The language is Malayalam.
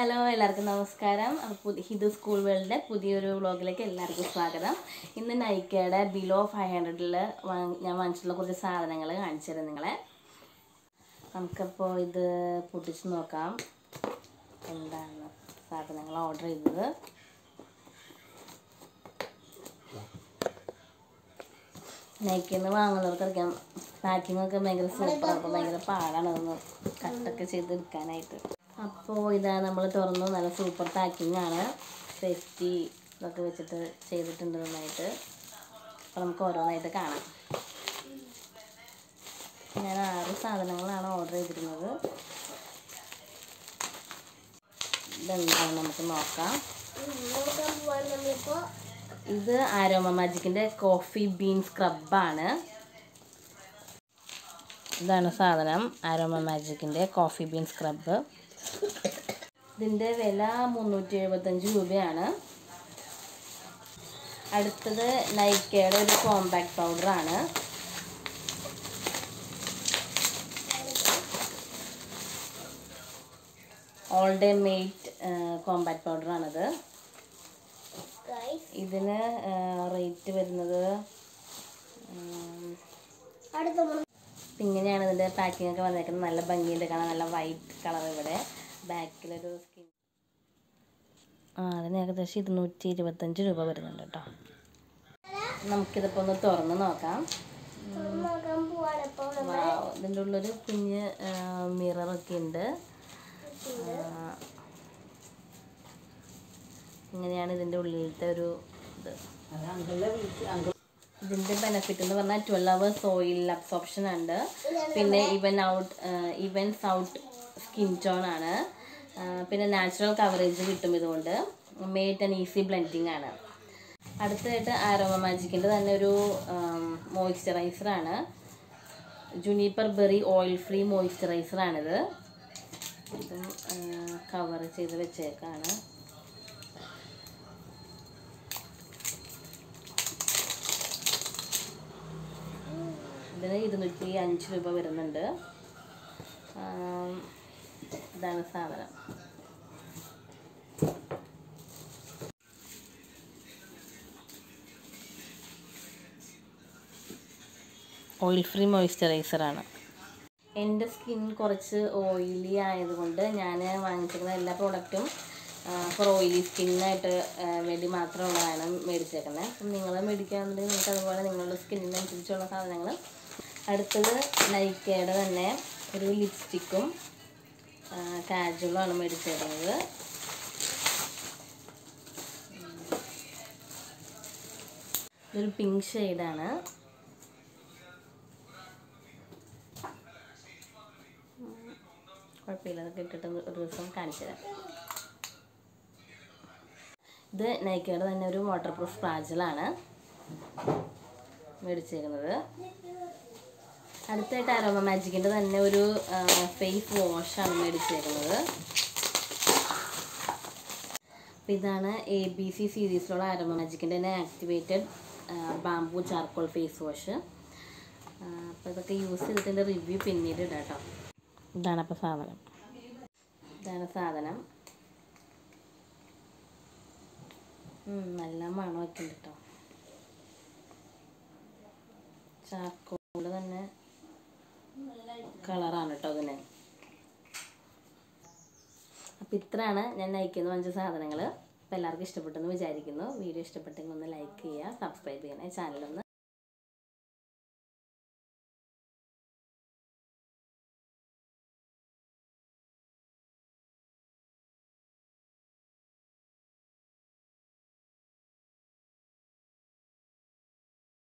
ഹലോ എല്ലാവർക്കും നമസ്കാരം. ഹിന്ദു സ്കൂൾ വേൾഡിൻ്റെ പുതിയൊരു വ്ളോഗിലേക്ക് എല്ലാവർക്കും സ്വാഗതം. ഇന്ന് നൈക്കയുടെ ബിലോ 500 ഞാൻ വാങ്ങിച്ചിട്ടുള്ള കുറച്ച് സാധനങ്ങൾ കാണിച്ചു തരാം നിങ്ങളെ. നമുക്കപ്പോൾ ഇത് പൊട്ടിച്ച് നോക്കാം എന്താണ് സാധനങ്ങൾ ഓർഡർ ചെയ്തത്. നൈക്കയിൽ നിന്ന് വാങ്ങുന്നവർക്കറിയാം പാക്കിംഗ് ഒക്കെ ഭയങ്കര സൂപ്പറാണ്. അപ്പോൾ ഭയങ്കര പാടാണ് അതൊന്ന് കട്ടൊക്കെ ചെയ്തെടുക്കാനായിട്ട്. അപ്പോൾ ഇതാണ് നമ്മൾ തുറന്നു. നല്ല സൂപ്പർ പാക്കിംഗ് ആണ്. സേഫ്റ്റി ഇതൊക്കെ വെച്ചിട്ട് ചെയ്തിട്ടുണ്ട് നന്നായിട്ട്. അപ്പോൾ നമുക്ക് ഓരോന്നായിട്ട് കാണാം. ഞാൻ 6 സാധനങ്ങളാണ് ഓർഡർ ചെയ്തിരുന്നത്. ഇതെന്താണ് നമുക്ക് നോക്കാം. ഇത് ആരോമ മാജിക്കിൻ്റെ കോഫി ബീൻ സ്ക്രബാണ്. ഇതാണ് സാധനം, ആരോമ മാജിക്കിൻ്റെ കോഫി ബീൻ സ്ക്രബ്. ഇതിൻ്റെ വില 375 രൂപയാണ്. അടുത്തത് നൈക്കയുടെ ഒരു കോമ്പാക്ട് പൗഡറാണ്. ഓൾ ഡേ മെയ്റ്റ് കോമ്പാക്ട് പൗഡറാണിത്. ഇതിന് റേറ്റ് വരുന്നത് ഇങ്ങനെയാണ്. ഇതിൻ്റെ പാക്കിംഗ് ഒക്കെ വന്നേക്കുന്നത്. നല്ല ഭംഗിയുണ്ട് കാണാൻ. നല്ല വൈറ്റ് കളർ. ഇവിടെ ബാക്കിലൊരു സ്കിൻ അതിന് ഏകദേശം 225 രൂപ വരുന്നുണ്ട് കേട്ടോ. നമുക്കിതിപ്പോൾ ഒന്ന് തുറന്ന് നോക്കാം. ഇതിൻ്റെ ഉള്ളൊരു കുഞ്ഞ് മിററൊക്കെ ഉണ്ട്. ഇങ്ങനെയാണ് ഇതിൻ്റെ ഉള്ളിലത്തെ ഒരു ഇത്. ഇതിൻ്റെ ബെനിഫിറ്റ് എന്ന് പറഞ്ഞാൽ 12 hours ഓയിൽ അബ്സോർപ്ഷൻ ഉണ്ട്. പിന്നെ ഈവൻസ് ഔട്ട് സ്കിൻ ടോൺ ആണ്. പിന്നെ നാച്ചുറൽ കവറേജ് കിട്ടും ഇതുകൊണ്ട്. മെയ്ഡ് ആൻഡ് ഈസി ബ്ലെൻഡിങ് ആണ്. അടുത്തതായിട്ട് ആരോമ മാജിക്കിൻ്റെ തന്നെ ഒരു മോയ്സ്ചറൈസറാണ്. ജുനിപ്പർ ബെറി ഓയിൽ ഫ്രീ മോയ്സ്ചറൈസറാണിത്. ഇതും കവർ ചെയ്ത് വെച്ചേക്കാണ്. ഇതിന് 205 രൂപ വരുന്നുണ്ട്. ഇതാണ് സാധനം. ഓയിൽ ഫ്രീ മോയ്സ്ചറൈസറാണ്. എൻ്റെ സ്കിൻ കുറച്ച് ഓയിലി ആയതുകൊണ്ട് ഞാൻ വാങ്ങിച്ചിരിക്കുന്ന എല്ലാ പ്രോഡക്റ്റും ഫോർ ഓയിലി സ്കിന്നായിട്ട് വേണ്ടി മാത്രമുള്ളതാണ് മേടിച്ചേക്കുന്നത്. അപ്പം നിങ്ങൾ മേടിക്കുകയാണെന്നുണ്ടെങ്കിൽ നിങ്ങൾക്ക് അതുപോലെ നിങ്ങളുടെ സ്കിന്നിനനുസരിച്ചുള്ള സാധനങ്ങൾ. അടുത്തത് നൈക്കയുടെ തന്നെ ഒരു ലിപ്സ്റ്റിക്കും കാജുലുമാണ് മേടിച്ചേക്കുന്നത്. ഇതൊരു പിങ്ക് ഷെയ്ഡാണ്. കുഴപ്പമില്ല, അതൊക്കെ ഇട്ടിട്ട് ഒരു ദിവസം കാണിച്ചു തരാം. ഇത് നൈക്കയുടെ തന്നെ ഒരു വാട്ടർ പ്രൂഫ് സ്പാച്ചിലാണ് മേടിച്ചേക്കുന്നത്. അടുത്തായിട്ട് ആരോമ മാജിക്കിൻ്റെ തന്നെ ഒരു ഫേസ് വാഷാണ് മേടിച്ചേക്കുന്നത്. അപ്പം ഇതാണ് ABC സീരീസിലുള്ള ആരോമ മാജിക്കിൻ്റെ തന്നെ activated bamboo charcoal face wash. അപ്പോൾ ഇതൊക്കെ യൂസ് ചെയ്തിട്ട് റിവ്യൂ പിന്നീട് ഇടാം കേട്ടോ. ഇതാണപ്പോൾ സാധനം. ഇതാണ് സാധനം. നല്ല മണമൊക്കെ ഉണ്ട് കേട്ടോ. ചാർക്കോള് തന്നെ കളറാണ് കേട്ടോ അതിന്. അപ്പോൾ ഇത്രയാണ് ഞാൻ നൈക്കയിൽ വാങ്ങിച്ച സാധനങ്ങൾ. അപ്പോൾ എല്ലാവർക്കും ഇഷ്ടപ്പെട്ടെന്ന് വിചാരിക്കുന്നു. വീഡിയോ ഇഷ്ടപ്പെട്ടെങ്കിൽ ഒന്ന് ലൈക്ക് ചെയ്യുക, സബ്സ്ക്രൈബ് ചെയ്യണേ, ചാനലൊന്ന്